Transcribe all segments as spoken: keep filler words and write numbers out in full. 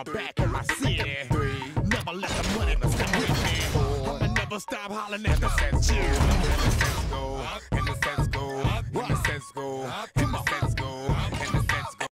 y'all back in my city. Never let the money stop with me. I'ma never stop hollering at the sense go. And the sense go. And the sense go. And the sense go. And the sense go.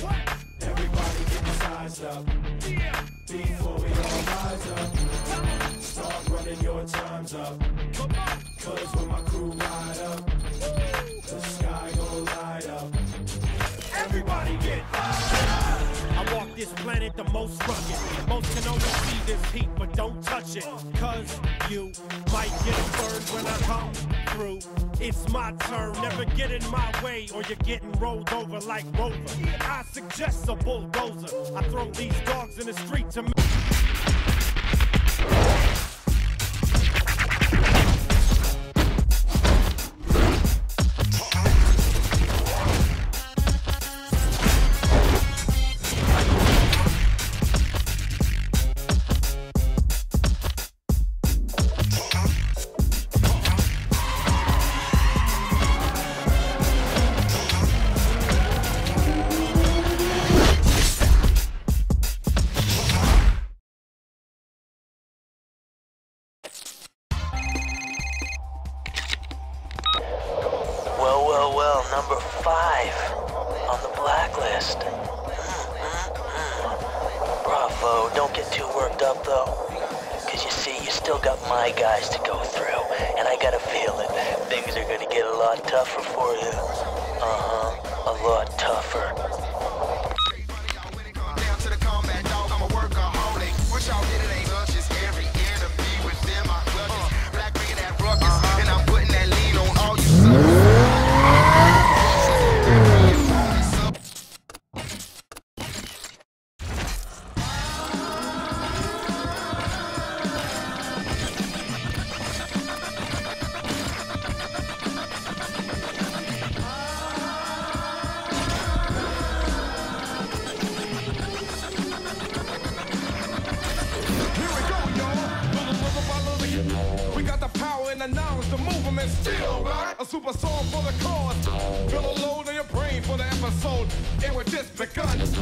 Everybody get sized up. Before we all rise up, start running your times up. Cause when my crew ride up, the sky gon' light up. Everybody get I walk this planet the most rugged. Most can only see this heat, but don't touch it. Cause you might get burned when I come through. It's my turn, never get in my way, or you're getting rolled over like Rover. I suggest a bulldozer. I throw these dogs in the street to make Well, well, well, number five on the blacklist. Mm-mm-mm. Bravo, don't get too worked up though. Cause you see, you still got my guys to go through. And I got a feeling things are gonna get a lot tougher for you. Uh-huh, a lot tougher. Knowledge to move them and still right. A super song for the cause. Fill a load in your brain for the episode. And we're just begun.